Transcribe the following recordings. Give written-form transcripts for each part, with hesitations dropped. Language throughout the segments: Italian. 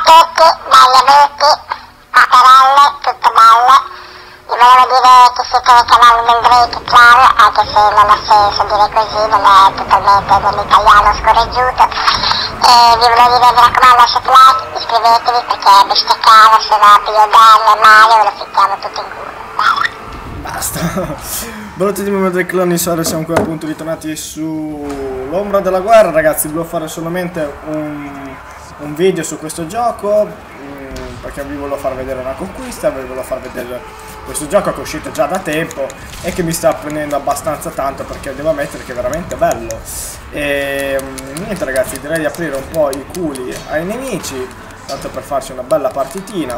pacchetti, belli avuti, paperelle, tutto bello. Vi volevo dire che siete nel canale del Drake Clan, anche se non ha senso dire così, non è totalmente dell'italiano scorreggiuto. E vi volevo dire, mi raccomando, lasciate like, iscrivetevi perché è bestiacano, se no piglio Dan e Mario ve lo ficchiamo tutto in culo. Basta. Buonanotte di Membro del Clan, siamo qui appunto ritornati su l'Ombra della Guerra, ragazzi. Volevo fare solamente un video su questo gioco perché vi volevo far vedere una conquista, vi volevo far vedere questo gioco che è uscito già da tempo e che mi sta prendendo abbastanza tanto, perché devo ammettere che è veramente bello. E niente ragazzi, direi di aprire un po' i culi ai nemici, tanto per farci una bella partitina.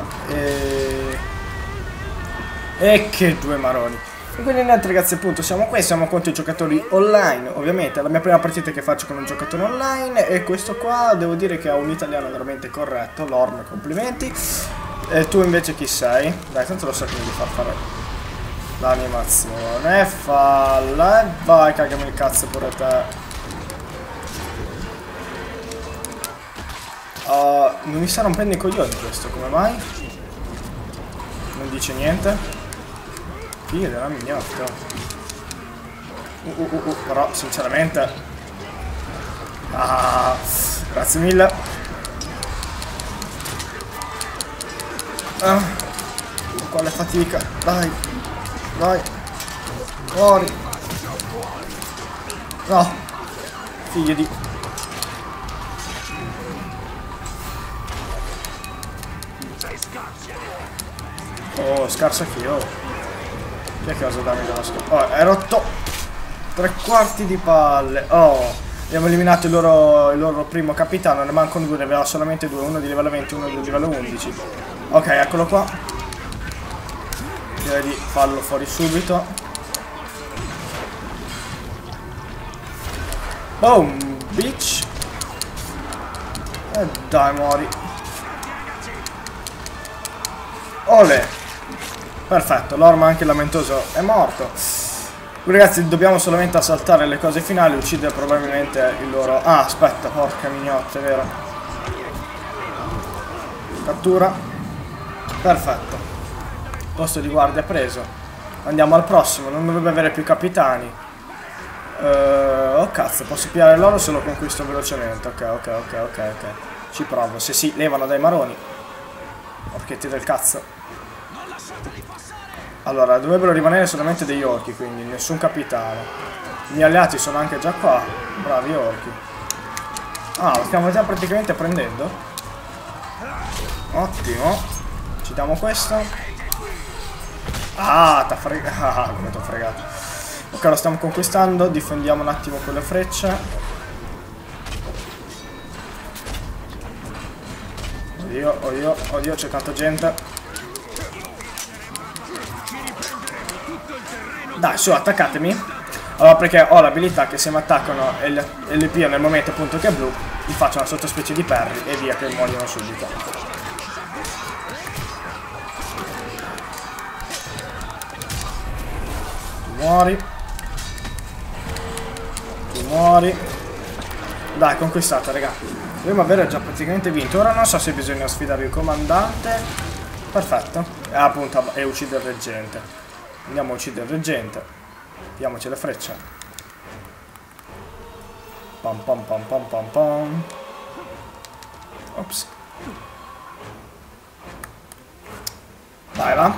E che due maroni. E quindi niente ragazzi, appunto siamo qui, siamo contro i giocatori online. Ovviamente è la mia prima partita che faccio con un giocatore online, e questo qua devo dire che ha un italiano veramente corretto. Lorm, complimenti. E tu invece chi sei? Dai, tanto lo so che devi far fare l'animazione. Falla e vai, cagami il cazzo pure te. Non mi sta rompendo i coglioni questo, come mai? Non dice niente. Figlio della mignotta. Però sinceramente grazie mille. Quale fatica. Dai. Dai. Fuori. No. Figlio di... Oh, scarso anch'io. Chi è che osa darmi dello scopo? Oh, è rotto 3/4 di palle. Oh, abbiamo eliminato il loro primo capitano. Ne mancano due, ne aveva solamente due. Uno di livello 20 e uno di livello 11. Ok, eccolo qua. Direi di farlo fuori subito. Boom, bitch. E dai, muori. Ole. Perfetto, l'orma anche lamentoso è morto. Ragazzi, dobbiamo solamente assaltare le cose finali, uccidere probabilmente il loro... Ah, aspetta, porca mignotta, è vero. Cattura. Perfetto. Posto di guardia preso. Andiamo al prossimo, non dovrebbe avere più capitani. Oh cazzo, posso pigliare loro se lo conquisto velocemente. Ok. Ci provo, se sì, levano dai maroni. Porchetti del cazzo. Allora, dovrebbero rimanere solamente degli orchi, quindi nessun capitano. I miei alleati sono anche già qua. Bravi orchi. Ah, lo stiamo già praticamente prendendo. Ottimo. Ci diamo questo. Ah, t'ha fregato. Ah, come t'ho fregato. Ok, lo stiamo conquistando. Difendiamo un attimo con le frecce. Oddio, c'è tanta gente. Dai, su, attaccatemi. Allora, perché ho l'abilità che se mi attaccano e le pio nel momento appunto che è blu, gli faccio una sottospecie di parry e via che muoiono subito. Tu muori. Tu muori. Dai, conquistata, raga. Dobbiamo avere già praticamente vinto. Ora non so se bisogna sfidare il comandante. Perfetto. Appunto, e uccidere il reggente. Andiamo a uccidere il reggente. Diamoci le frecce. Pam. Ops. Dai, va.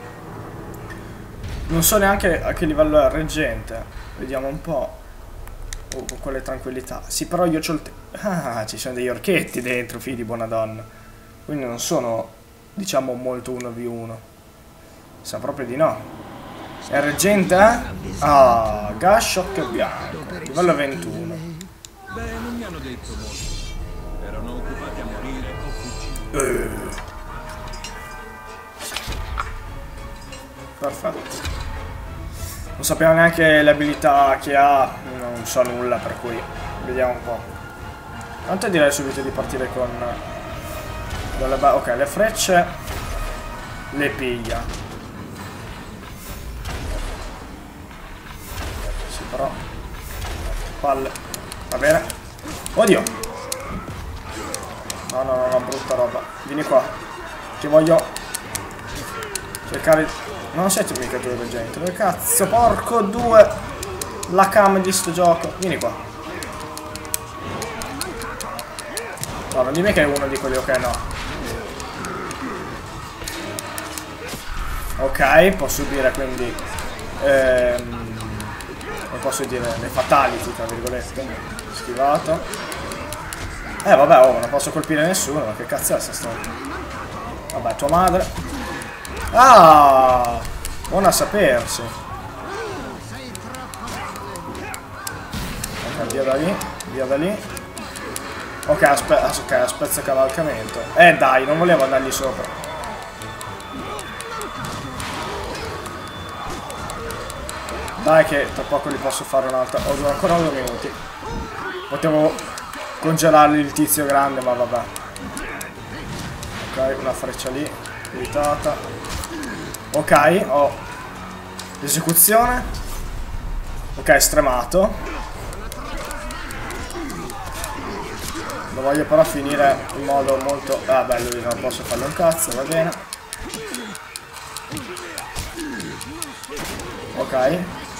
Non so neanche a che livello è il reggente. Vediamo un po'. Oh, con quale tranquillità. Sì, però io c'ho il... Ah, ci sono degli orchetti dentro, figli di buona donna. Quindi non sono, diciamo, molto 1v1. Sa proprio di no. È reggente, eh? Ah, Gashock bianco, livello 21. Beh, non mi hanno detto molto. Erano occupati a morire o fuggire. Perfetto. Non sappiamo neanche le abilità che ha, non so nulla, per cui vediamo un po'. Tanto direi subito di partire con... Ok, le frecce le piglia. Però palle. Va bene. Oddio. No, no, no, no, brutta roba. Vieni qua. Ti voglio cercare... Non siete mica due del gente. Dove cazzo? Porco due! La cam di sto gioco. Vieni qua. No, non dimmi che è uno di quelli, ok, no. Ok, può subire quindi... come posso dire? Le fatality, tra virgolette. Schivato. Vabbè, oh, non posso colpire nessuno, ma che cazzo è sta storia? Vabbè, tua madre. Ah! Buona a sapersi. Ok, via da lì, via da lì. Ok, aspetta cavalcamento. Dai, non volevo andargli sopra. Dai che tra poco li posso fare un'altra. Ho ancora 2 minuti. Potevo congelargli il tizio grande, ma vabbè. Ok, una freccia lì, evitata. Ok, ho esecuzione. Ok, stremato. Lo voglio però finire in modo molto... Ah beh, lui non posso farle un cazzo, va bene. Ok.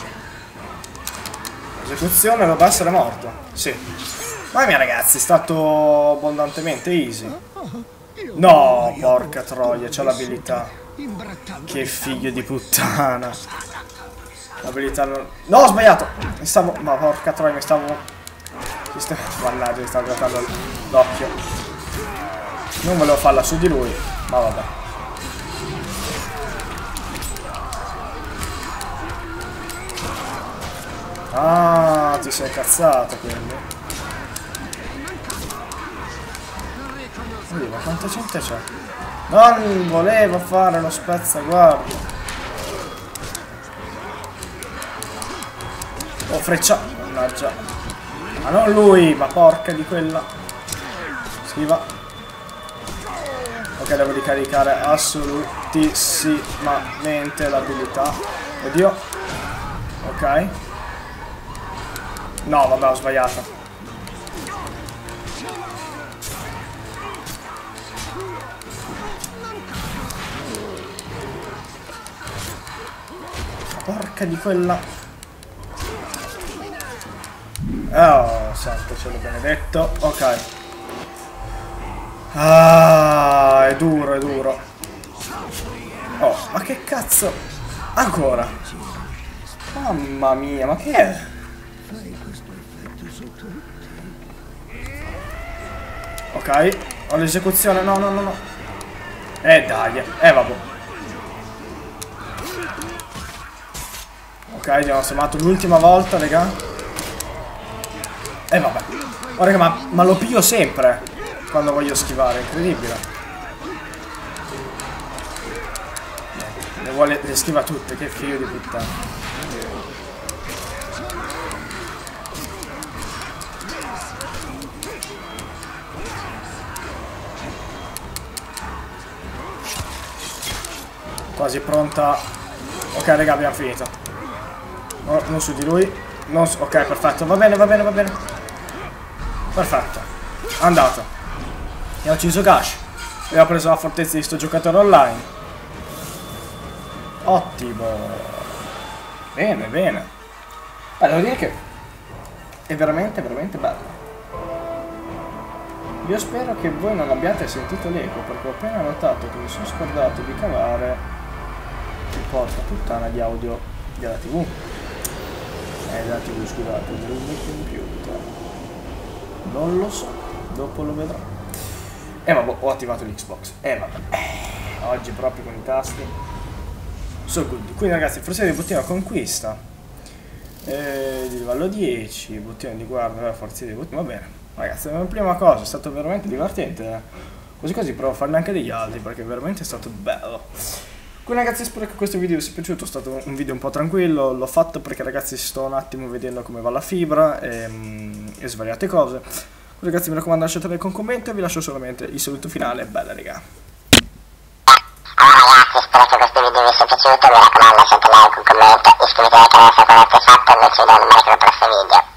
Esecuzione, dovrebbe essere morto. Sì. Mamma mia ragazzi, è stato abbondantemente easy. No, porca troia, c'ho l'abilità. Che figlio di puttana. L'abilità non... No, ho sbagliato. Mi stavo... Ma porca troia, mi stavo... Mannaggia, mi stavo guardando l'occhio. Non volevo farla su di lui, ma vabbè. Ah, ti sei cazzato quindi. Oddio, ma quanta gente c'è? Non volevo fare lo spezzaguardia. Oh, freccia. Mannaggia. Ma non lui, ma porca di quella. Schiva. Ok, devo ricaricare assolutissimamente l'abilità. Oddio. Ok. No, vabbè, ho sbagliato. Porca di quella. Oh, santo cielo benedetto. Ok. Ah, è duro, è duro. Oh, ma che cazzo? Ancora. Mamma mia, ma che è? Ok, ho l'esecuzione. No, no, no, no. Dai. Vabbè. Ok, abbiamo chiamato l'ultima volta, raga. Vabbè. Oh, raga, ma lo piglio sempre quando voglio schivare, incredibile. Le schiva tutte, che figlio di puttana. Quasi pronta. Ok, raga, abbiamo finito. No, non su di lui. Non su... Ok, perfetto, va bene, va bene, va bene. Perfetto, andato. E ho ucciso Gash. Abbiamo preso la fortezza di sto giocatore online. Ottimo. Bene, bene. Devo dire che è veramente, veramente bello. Io spero che voi non abbiate sentito l'eco, perché ho appena notato che mi sono scordato di cavare il porca puttana di audio della TV. Della TV, scusate, del computer. Non lo so, dopo lo vedrò. Vabbè, ho attivato l'Xbox. Vabbè. Oggi proprio con i tasti. So good. Quindi ragazzi, forse di bottino conquista. Di livello 10, bottino di guardia, forze di bottino. Va bene. Ragazzi, la prima cosa, è stato veramente divertente. Così così provo a farne anche degli altri, perché veramente è stato bello. Quindi ragazzi, spero che questo video vi sia piaciuto. È stato un video un po' tranquillo. L'ho fatto perché ragazzi sto un attimo vedendo come va la fibra e svariate cose. Quindi, ragazzi, mi raccomando, lasciate like, un commento e vi lascio solamente il saluto finale. Bella raga. Allora ragazzi, spero che questo video vi sia piaciuto. Mi raccomando, lasciate like, un commento, iscrivetevi al canale se ancora non l'avete fatto e noi ci vediamo nel prossimo video.